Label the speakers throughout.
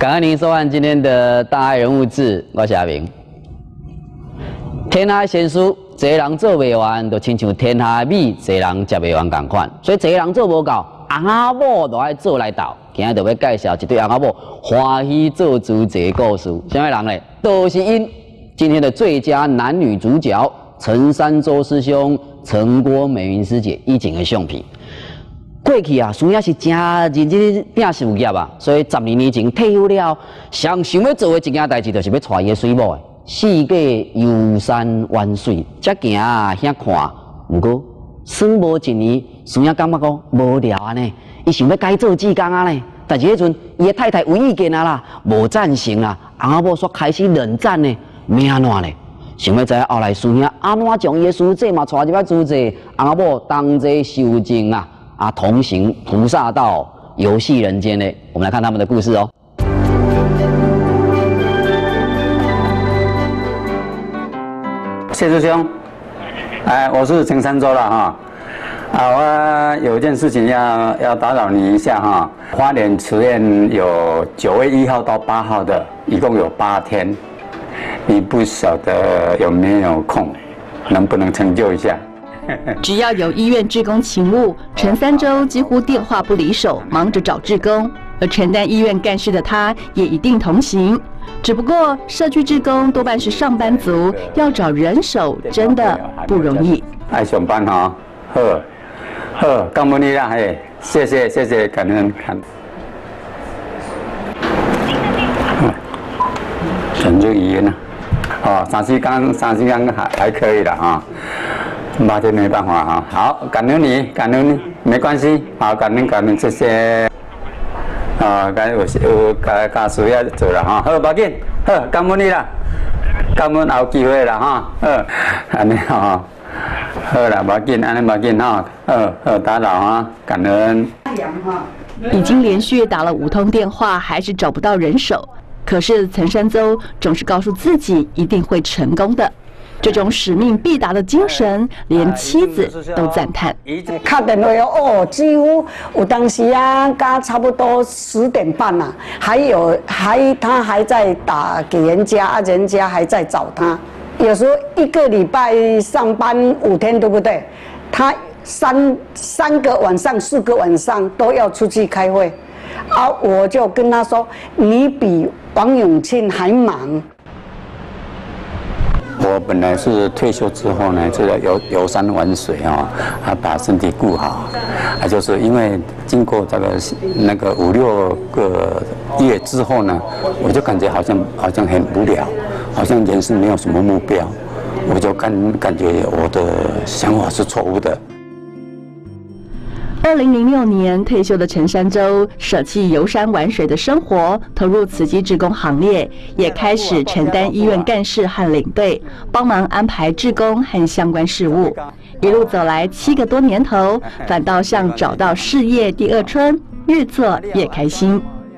Speaker 1: 感恩您收看今天的大爱人物志，我是阿明。天下贤士，一个人做袂完，就亲像天下米，一个人食袂完共款。所以一个人做无够，翁仔某就爱做来斗。今日就要介绍一对翁仔某欢喜做主这个故事。什么人呢？就是因今天的最佳男女主角陈三洲师兄、陈郭美云师姐以前的相片。过去啊，师爷是真认真拼事业啊，所以12年前退休了，上想要做的一件代志，就是要带伊的水某的世界游山玩水，才行啊遐看。不过算无一年，师爷感觉讲无聊啊呢，伊想要改做志工啊呢。但是迄阵伊的太太有意见啊啦，无赞成啦，翁仔某煞开始冷战呢，要安怎呢？想要知影后来师兄安怎将伊的师姐嘛带入来主祭，翁仔某同齐修正啊，同行菩萨道，游戏人间呢？我们来看他们的故事哦。
Speaker 2: 谢师兄，我是陈三洲了哈。我有一件事情要打扰你一下哈。花莲慈院有9月1号到8号的，一共有8天，你不晓得有没有空，能不能成就一下？
Speaker 3: 只要有医院志工勤务，陈三洲几乎电话不离手，忙着找志工。而承担医院干事的他，也一定同行。只不过社区志工多半是上班族，要找人手真的不容易。
Speaker 2: 爱上班哈，好，感恩你啦，嘿，谢谢，感恩。陈就医院啊，3时间还可以了啊。8天没办法哈，好，感恩你，没关系，好，感恩，谢谢。有家事要做了哈，好，无紧，好，感恩你啦，感恩有机会啦哈，安尼哈，好啦，无紧，安尼无紧哈，好，打扰哈，感恩。
Speaker 3: 已经连续打了5通电话，还是找不到人手。可是陈三洲总是告诉自己一定会成功的。这种使命必达的精神，连妻子都赞叹。
Speaker 4: 打电话哦，几乎有当时啊，刚差不多10点半啦，他还在打给人家啊，人家还在找他。有时候1个礼拜上班5天，对不对？他3个晚上、4个晚上都要出去开会，啊，我就跟他说，你比王永庆还忙。
Speaker 2: 我本来是退休之后呢，这个游山玩水啊，把身体顾好，就是因为经过这个那个5、6个月之后呢，我就感觉好像很无聊，好像人生没有什么目标，我就感觉我的想法是错误的。
Speaker 3: 2006年退休的陈三洲舍弃游山玩水的生活，投入慈济志工行列，也开始承担医院干事和领队，帮忙安排志工和相关事务。一路走来7个多年头，反倒像找到事业第2春，越做越开心。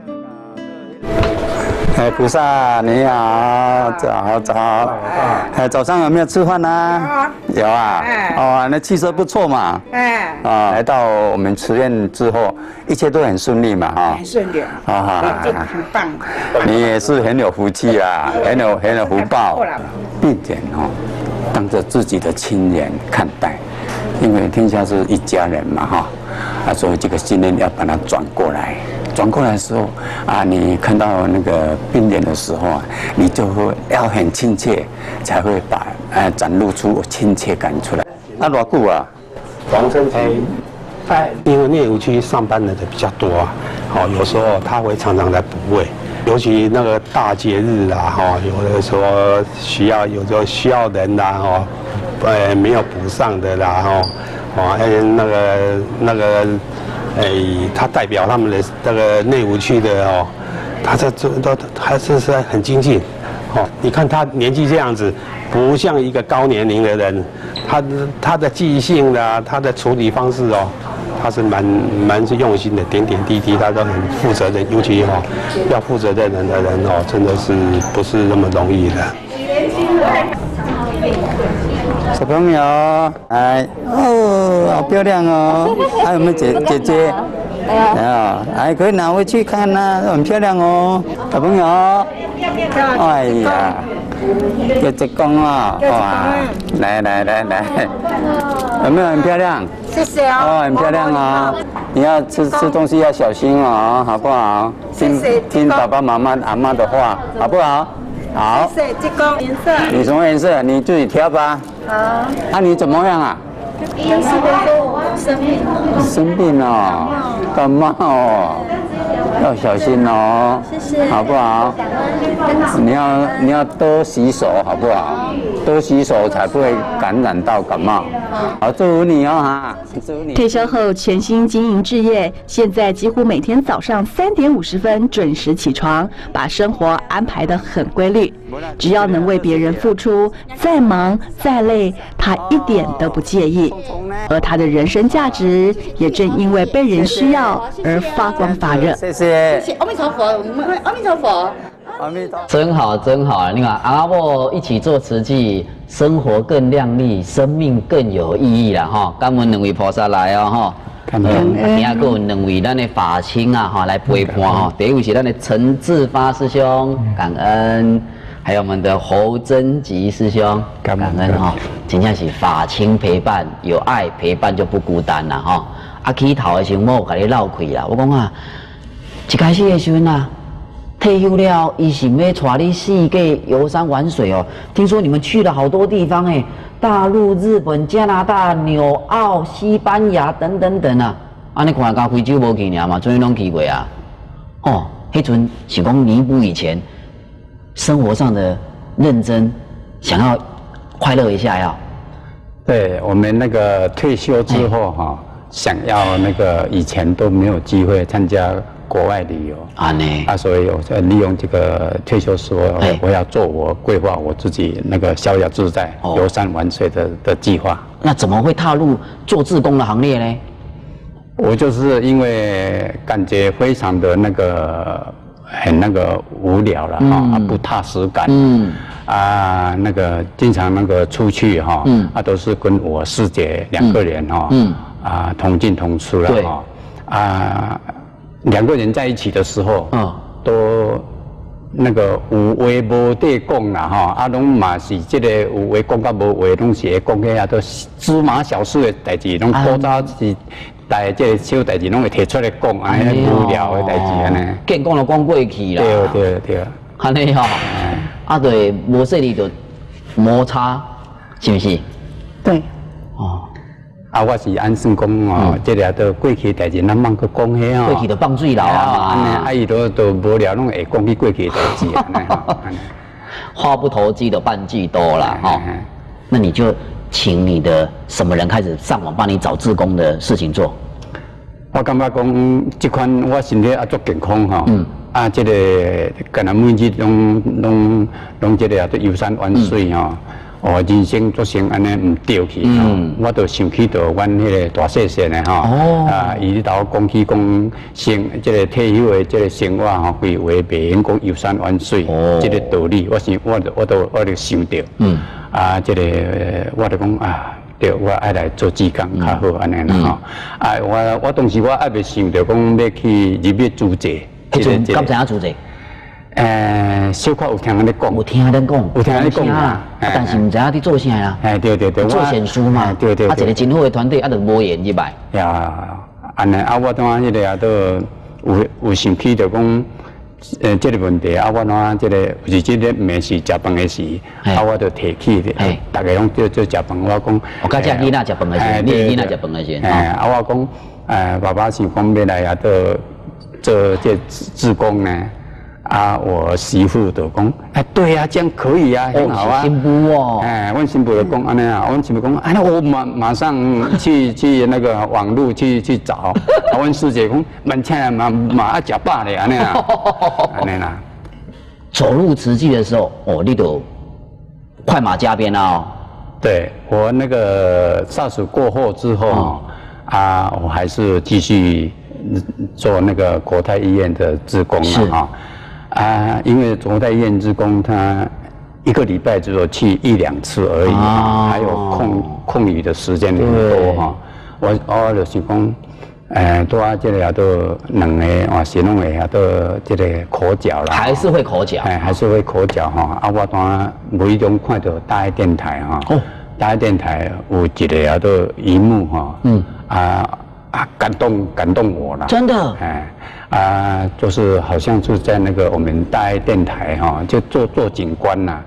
Speaker 2: 菩萨你好，早。早上有没有吃饭呢？有啊。哦，那气色不错嘛。来到我们慈院之后，一切都很顺利嘛，哈。
Speaker 5: 很顺利。很棒。
Speaker 2: 你也是很有福气啊，很有福报。病人当着自己的亲人看待，因为天下是一家人嘛，哈。所以这个信念要把它转过来。转过来的时候你看到那个病人的时候你就会要很亲切，才会把展露出亲切感出来。多久啊？
Speaker 6: 王生期，因为内湖区上班的比较多有时候他会常常来补位，尤其那个大节日有的时候有时候需要人没有补上的啦那个。他代表他们的那个内湖区的他这都还是很精进你看他年纪这样子，不像一个高年龄的人，他的记性的他的处理方式他是蛮用心的，点点滴滴他都很负责任，尤其要负责任的人真的是不是那么容易的。
Speaker 2: 小朋友，好漂亮哦！还有没有姐姐？ 哎，可以拿回去看呐，很漂亮哦，小朋友。哎呀，有这公啊，哇，来，有没有很漂亮？
Speaker 5: 谢谢哦。
Speaker 2: 哦，很漂亮哦。你要吃东西要小心哦，好不好？听爸爸妈妈阿妈的话，好不好？好。
Speaker 5: 谢谢，这个颜色。
Speaker 2: 你什么颜色？你自己挑吧。
Speaker 5: 好。
Speaker 2: 啊，你怎么样啊？生病哦，感冒哦，要小心哦，谢谢，好不好？你要多洗手，好不好？多洗手才不会感染到感冒。好，祝福你哦哈，祝福你。
Speaker 3: 退休后全心经营置业，现在几乎每天早上3点50分准时起床，把生活安排得很规律。只要能为别人付出，再忙再累，他一点都不介意。而他的人生价值也正因为被人需要而发光发热。
Speaker 2: 谢谢。
Speaker 5: 阿弥陀佛，阿弥陀佛。
Speaker 1: 真好，真好！你看阿婆一起做慈济，生活更亮丽，生命更有意义了哈！感恩两位菩萨来哦哈。今仔还有两位咱的法亲啊哈来陪伴哈。第一位是咱的陈志发师兄，感恩；还有我们的侯真吉师兄，感恩哈。真正是法亲陪伴，有爱陪伴就不孤单了哈。啊，起头的时候我有甲你闹开啦，我讲啊，一开始的时候啊。退休了，伊想要带你世界游山玩水哦。听说你们去了好多地方哎，大陆、日本、加拿大、纽澳、西班牙等等等啊。安尼看到非洲无去尔嘛，终于拢去过啊。哦，迄阵想讲弥补以前生活上的认真，想要快乐一下要。
Speaker 2: 对我们那个退休之后哈，想要那个以前都没有机会参加。国外旅游所以我利用这个退休时，我要做我规划我自己那个逍遥自在、游山玩水的计划。
Speaker 1: 那怎么会踏入做志工的行列呢？
Speaker 2: 我就是因为感觉非常的那个很那个无聊了不踏实感。那个经常那个出去都是跟我师姐2个人同进同出了2个人在一起的时候，都那个有话无地讲啦拢嘛是这个有话讲甲无话，拢是会讲起都芝麻小事的代志，拢古早是大这个小代志，拢会提出来讲，安尼无聊的代志安尼。
Speaker 1: 见讲就讲过去啦。
Speaker 2: 对。
Speaker 1: 安尼对无说你就摩擦，是不是？
Speaker 4: 对。
Speaker 2: 我是安算讲这个都过去代志，咱莫去讲遐
Speaker 1: 过去就放水流啊，
Speaker 2: 伊都无聊，拢会讲起过去代志
Speaker 1: 话不投机的半句多啦那你就请你的什么人开始上网帮你找志工的事情做？
Speaker 2: 我感觉讲这款我身体足健康这个干那每日拢这个都游山玩水人生做成安尼唔对去我就想起到阮迄个大细线的伊头讲起讲这个退休的这个生活规划袂用讲游山玩水这个道理，我就想到这个我就讲对，我爱来做志工较好安尼啦我当时我还袂想到讲要去入去租者，
Speaker 1: 迄阵敢知影租者？
Speaker 2: 小可有听人咧讲，
Speaker 1: 有听人讲啊，但是唔知影你做啥啦。
Speaker 2: 对，
Speaker 1: 做贤书嘛，
Speaker 2: 对，
Speaker 1: 一个真好的团队，就无言入来。
Speaker 2: 安尼我当迄个都有想起着讲，这个问题我当这个有这个没事食饭的时，我就提起的，大家拢做食饭，我讲，
Speaker 1: 我甲只囡仔食饭的时，你囡仔食饭的时，
Speaker 2: 我讲，爸爸想讲要来做这志工呢。我媳妇就讲，对啊，这样可以啊，很好啊。
Speaker 1: 新妇
Speaker 2: 阮新妇就讲安尼阮新妇讲，我马上去那个网络去找。阮师姐讲，蛮请嘛要食饱咧，安尼啦。
Speaker 1: 走入慈济的时候，你都快马加鞭啊。
Speaker 2: 对我那个SARS过后之后我还是继续做那个国泰医院的志工了因为国泰医院志工，他1个礼拜只有去1、2次而已还有空余的时间很多我就想讲， 拄啊，这个也都两个换是拢会都这个口角啦，
Speaker 1: 还是会口角，
Speaker 2: 还是会口角哈。啊，我当无意中看到大爱电台哈，大爱电台有一个也都一幕哈，感动我了，
Speaker 1: 真的，
Speaker 2: 就是好像是在那个我们大爱电台哈，就做警官呐，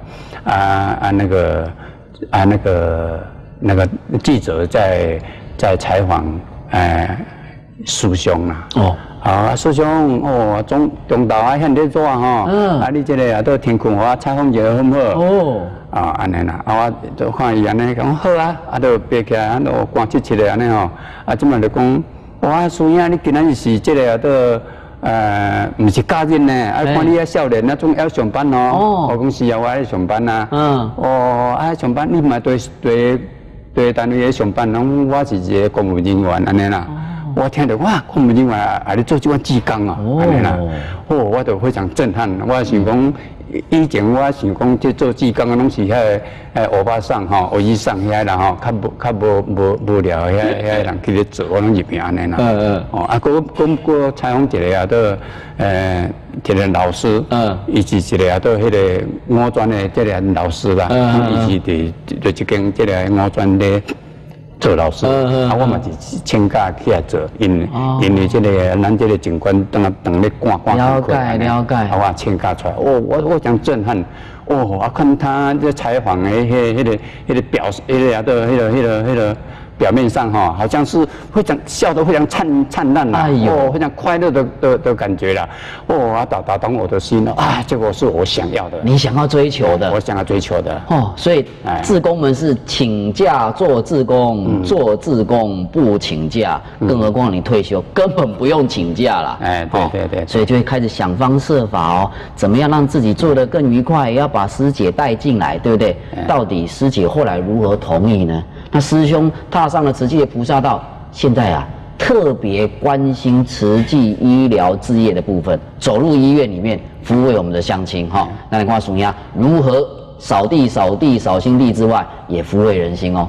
Speaker 2: 那个记者在采访师兄啦，师兄中昼啊现在做你这个也都天困我采访一下好不好？安尼啦，我就看伊安尼讲好啊，就爬起来，就观察的安尼即摆就讲，哇，师兄你今仔日是这个都唔是假日呢，看你少年总要上班我讲是啊，我爱上班爱上班，你唔系对单位上班，我是一个公务人员安尼啦。我听到哇，公务人员你做这款技工安尼啦，我就非常震撼。我想讲，以前我想讲去做技工拢是欧巴桑欧医生遐啦较无聊遐人去咧做，我拢入去安尼啦。过采访一个都一个老师，伊是一个都迄个五专的这个老师啦，伊是伫一间这个五专咧做老师，我嘛是请假起来做，因为这个咱这个警官当咧赶
Speaker 1: 了解，
Speaker 2: 我请假出来，我讲震撼，看他这采访的迄个表，迄个表面上好像是非常笑得非常灿烂啦，非常快乐的感觉啦，打动我的心这个是我想要的，
Speaker 1: 你想要追求的，
Speaker 2: 我想要追求的
Speaker 1: 所以志工们是请假做志工，做志工不请假，更何况你退休根本不用请假啦，
Speaker 2: 对，
Speaker 1: 所以就会开始想方设法怎么样让自己做得更愉快，也要把师姐带进来，对不对？到底师姐后来如何同意呢？那师兄踏上了慈济的菩萨道，现在特别关心慈济医疗事业的部分，走入医院里面服务我们的乡亲那你看师兄如何扫地扫心地之外，也抚慰人心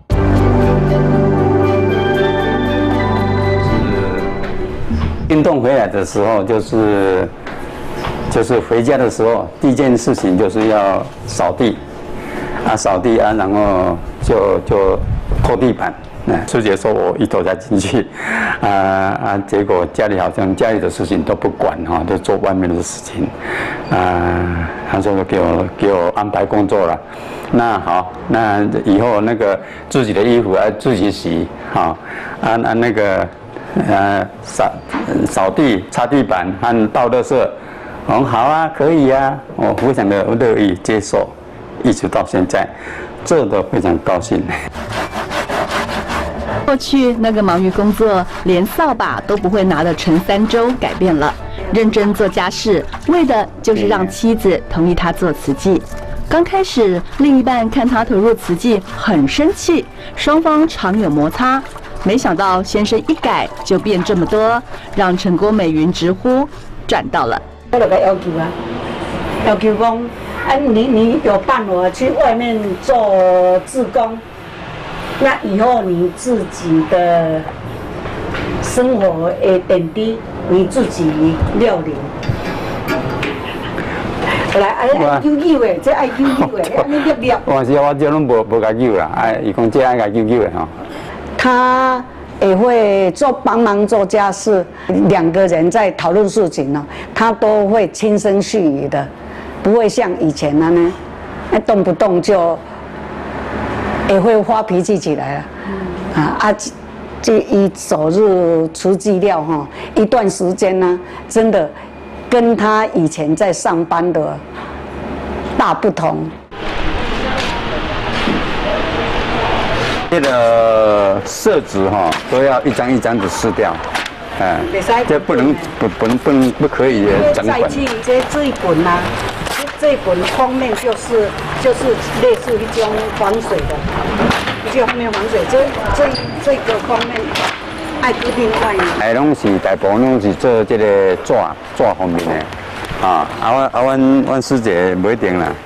Speaker 2: 运动回来的时候，就是回家的时候，第一件事情就是要扫地。扫地然后就拖地板。师姐说我一头才进去，结果家里好像家里的事情都不管都做外面的事情，他说给我安排工作了。那好，那以后那个自己的衣服要自己洗那个扫地、擦地板和倒垃圾，好啊，可以啊，我非常的乐意接受。一直到现在，做得非常高兴。
Speaker 3: 过去那个忙于工作，连扫把都不会拿的陈三周改变了，认真做家事，为的就是让妻子同意他做慈济。刚开始，另一半看他投入慈济很生气，双方常有摩擦。没想到先生一改就变这么多，让陈郭美云直呼赚到了。
Speaker 4: 我有个要求要求讲。你有办法去外面做志工，那以后你自己的生活的点滴你自己料理。来，爱揪揪的，这爱揪揪的，安尼粒粒。
Speaker 2: 我这拢无甲揪啦，伊讲这爱甲揪揪的
Speaker 4: 他也会帮忙做家事，两个人在讨论事情他都会轻声细语的。不会像以前呢，动不动就也会发脾气起来了。这一走入慈济了一段时间呢，真的跟他以前在上班的大不同。
Speaker 2: 这个色纸都要一张一张的撕掉。这不可以整本。
Speaker 4: 这一本啊。这一本封面就是类似一种防水的，这个封面防水，这个封面爱固定块。
Speaker 2: 拢是大部分拢是做这个纸方面的，阮师姐不一定啦。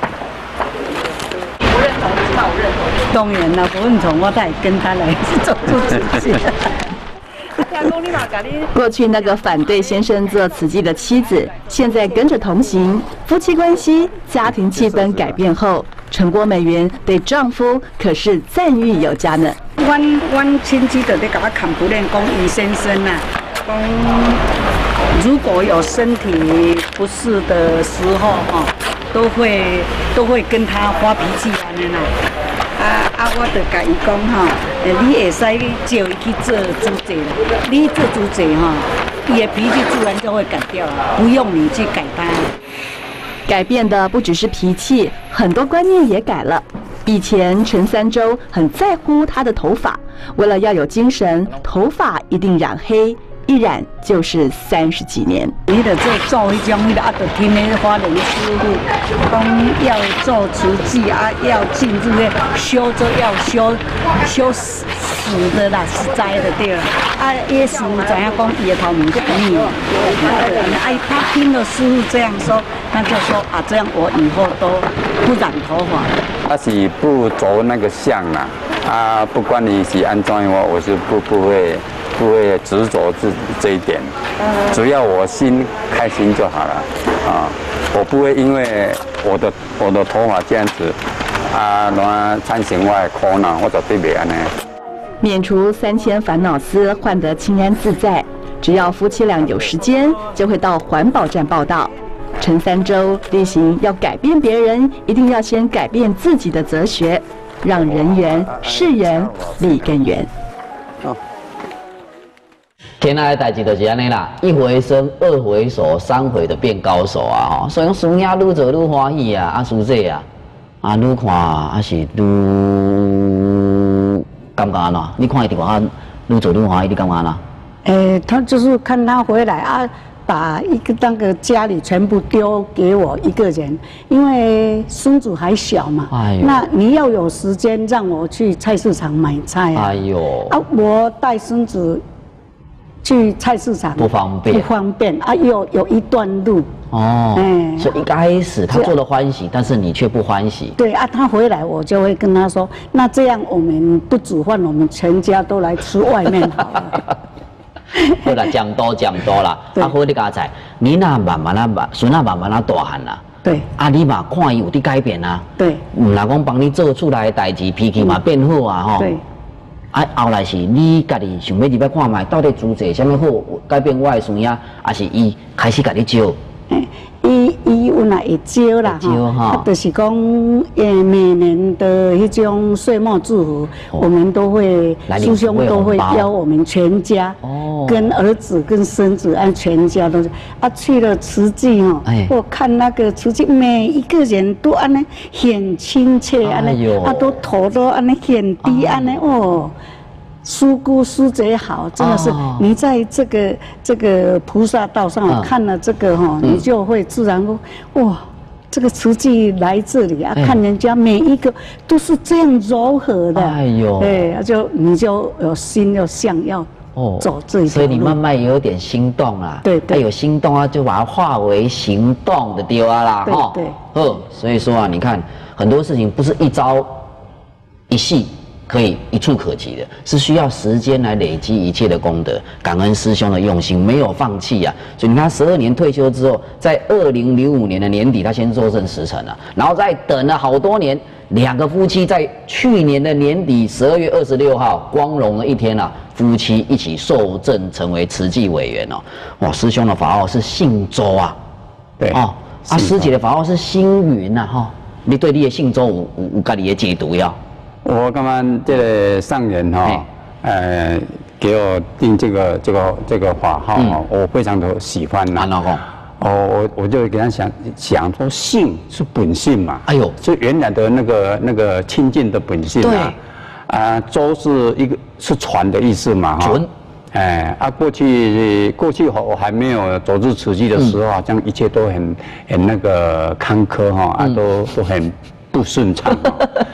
Speaker 4: 不认同，起码我认同。当然啦，不认同，我才跟他来走出自己。
Speaker 3: 过去那个反对先生做慈济的妻子，现在跟着同行，夫妻关系、家庭气氛改变后，陈郭美云对丈夫可是赞誉有加呢。
Speaker 4: 阮亲戚就咧甲我看不练讲，于先生啊，讲如果有身体不适的时候哈，都会跟他发脾气安尼啦。我就甲伊讲吼，你会使叫伊去做主席啦，你做主席吼，伊的脾气自然就会改掉了，不用你去改他。
Speaker 3: 改变的不只是脾气，很多观念也改了。以前陈三洲很在乎他的头发，为了要有精神，头发一定染黑，一染就是30几年。
Speaker 4: 你得做迄种，就听那花莲师傅讲要做慈济要进入个修，就要修死的啦，实在的对了。也师傅知影讲伊的头毛是密的，他听了师傅这样说，那就说这样我以后都不染头发。
Speaker 2: 他是不着那个相啦，不管你是安怎样，我是不会执着这一点，只要我心开心就好了我不会因为我的头发这样子让产生我的苦恼，我绝对袂安尼。
Speaker 3: 免除3000烦恼丝，换得清安自在。只要夫妻俩有时间，就会到环保站报道。陈三洲例行要改变别人，一定要先改变自己的哲学，让人缘、事缘理更圆。
Speaker 1: 天下的代志就是安尼啦，一回生，二回熟，3回就变高手啊！所以讲，师兄愈做愈欢喜啊，师姐愈看是愈感觉安怎？你看伊伫外口愈做愈欢喜，你感觉安怎？
Speaker 4: 他就是看他回来把那个家里全部丢给我一个人，因为孙子还小嘛。那你要有时间让我去菜市场买菜我带孙子去菜市场
Speaker 1: 不方便
Speaker 4: 又有一段路
Speaker 1: 所以一开始他做了欢喜，但是你却不欢喜。
Speaker 4: 对他回来我就会跟他说，那这样我们不煮饭，我们全家都来吃外面好了。
Speaker 1: 好啦，讲多啦。好，你家仔，你那慢慢孙慢慢大汉啦。
Speaker 4: 对。
Speaker 1: 你嘛看伊有伫改变啊。对。唔若讲帮你做厝内的代志，脾气嘛变好啊吼。对。后来是你家己想要入来看卖，到底主持什么好改变我的孙仔，还是伊开始甲你招？
Speaker 4: 伊有哪会招啦？就是讲每年的迄种岁末祝福，我们都会师兄都会邀我们全家，跟儿子跟孙子全家都是去了慈济我看那个慈济每一个人都安尼很亲切安尼，都头都安尼很低安尼师姑师姐好，真的是你在这个菩萨道上看了这个你就会自然哇，这个慈济来这里看人家每一个都是这样柔和的，你就有心要想要走这一条路，
Speaker 1: 所以你慢慢也有点心动啦。对，有心动就把它化为行动的丢啦对，所以说你看很多事情不是一朝一夕可以一触可及的，是需要时间来累积一切的功德。感恩师兄的用心，没有放弃啊！所以你看，12年退休之后，在2005年的年底，他先坐镇石城了，然后再等了好多年，2个夫妻在去年的年底12月26号光荣的一天夫妻一起受证成为慈济委员哇，师兄的法号是姓周对师姐的法号是星云你对你的姓周有家己的解读要？
Speaker 2: 我刚刚这个上人给我定这个法号我非常的喜欢我就给他想说，性是本性嘛，是原来的那个清净的本性舟是船的意思嘛过去我还没有走入慈济的时候，好像一切都很那个坎坷都很不顺畅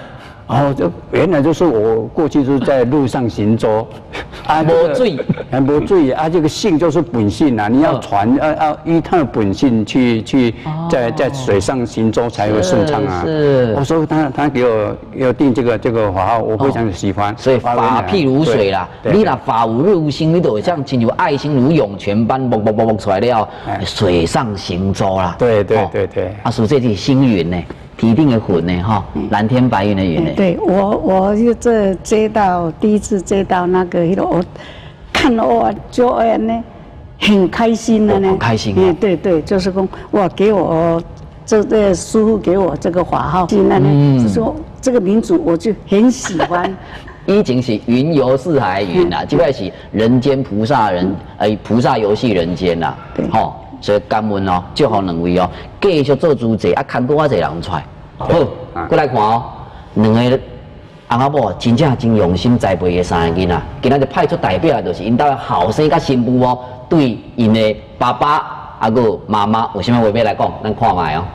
Speaker 2: 哦，这原来就是我过去是在路上行舟，
Speaker 1: 啊，无水，
Speaker 2: 无水啊，这个性就是本性啊，你要传要依他的本性去在水上行舟才会顺畅啊。
Speaker 1: 是，
Speaker 2: 我说他给我要定这个法号，我非常喜欢。
Speaker 1: 所以法譬如水啦，你若法无日无心，你就会像亲像爱心如涌泉般啵出来了，水上行舟啦。
Speaker 2: 对。
Speaker 1: 啊，属这是星云呢。体定的云呢，哈，蓝天白云的云呢。
Speaker 4: 对我就接到第一次接到那个我看了我就呢很开心的呢，
Speaker 1: 很开心啊。
Speaker 4: 对，就是说哇，给我这个师傅给我这个法号，现在呢就说这个民族我就很喜欢。
Speaker 1: 以前是云游四海云啦，这摆是人间菩萨菩萨游戏人间啦，吼。所以感恩哦，祝福两位哦，继续做主持，看多少侪人出来。好，过来看哦，两个翁仔某真正真用心栽培的三个囡仔，今仔就派出代表，就是因家后生甲新妇哦，对因的爸爸啊个妈妈有啥物话要来讲，咱看卖哦。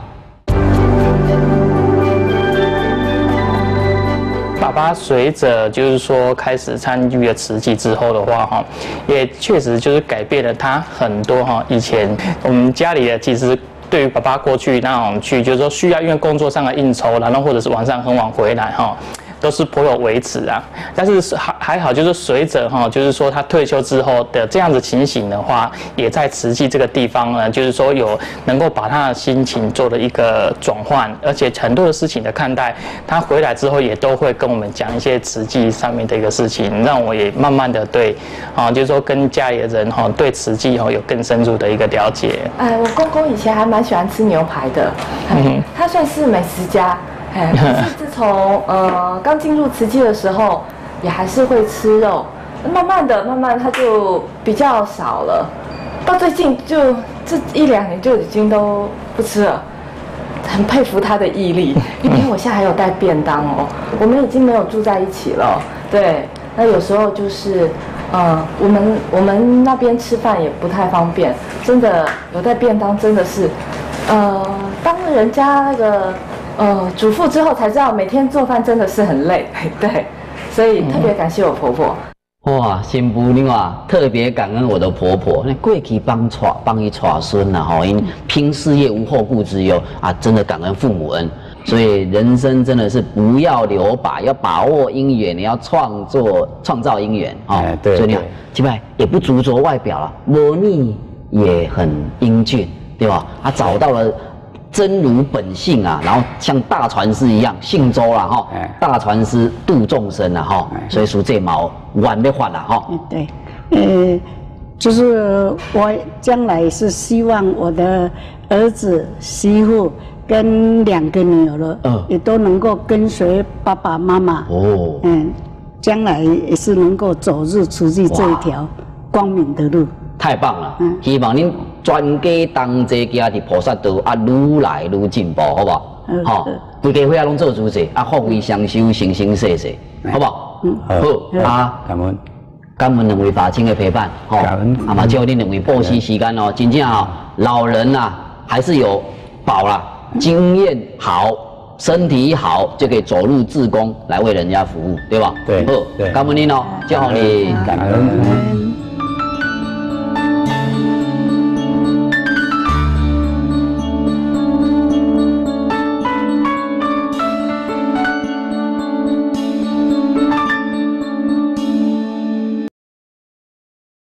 Speaker 7: 爸爸随着就是说开始参与了慈济之后的话，哈，也确实就是改变了他很多哈。以前我们家里的其实对于爸爸过去那种去，就是说需要因为工作上的应酬，然后或者是晚上很晚回来哈。都是颇有维持啊，但是还好，就是随着哈，就是说他退休之后的这样子情形的话，也在慈济这个地方呢，就是说有能够把他的心情做了一个转换，而且很多的事情的看待，他回来之后也都会跟我们讲一些慈济上面的一个事情，让我也慢慢的对啊，就是说跟家里的人哈，对慈济哈有更深入的一个了解。
Speaker 5: 我公公以前还蛮喜欢吃牛排的，他算是美食家。可是自从刚进入慈济的时候，也还是会吃肉，慢慢他就比较少了，到最近就这1、2年就已经都不吃了，很佩服他的毅力。因为我现在还有带便当哦，我们已经没有住在一起了，对，那有时候就是我们那边吃饭也不太方便，真的有带便当真的是，当人家那个。主妇之后才知道，每天做饭真的是很累，对，所以特别感谢我婆婆。
Speaker 1: 哇，新妇你话特别感恩我的婆婆，那过去帮伊带孙呐，吼，因拼事业无后顾之忧啊，真的感恩父母恩。所以人生真的是不要留白，要把握因缘，你要创造因缘哦。
Speaker 2: 对，
Speaker 1: 所以你看，基本上也不执着外表了，模逆也很英俊，对吧？他找到了。真如本性啊，然后像大传师一样信周啦哈，大传师度众生啊哈，所以属这毛晚的换了哈。
Speaker 4: 对，就是我将来是希望我的儿子、媳妇跟2个女儿了，也都能够跟随爸爸妈妈哦，将来也是能够走入慈济这一条光明的路。
Speaker 1: 太棒了！希望您全家同齐行伫菩萨道啊，愈来愈进步，好不好？好，规家伙仔拢做主者啊，福慧双修，生生世世，好不好？好啊，感恩两位法亲的陪伴，好，啊嘛，叫恁两位报时时间哦，真正哦，老人呐还是有宝啦，经验好，身体好，就可以走入志工来为人家服务，对吧？
Speaker 2: 对，
Speaker 1: 好，感恩您哦，祝福你，
Speaker 2: 感恩。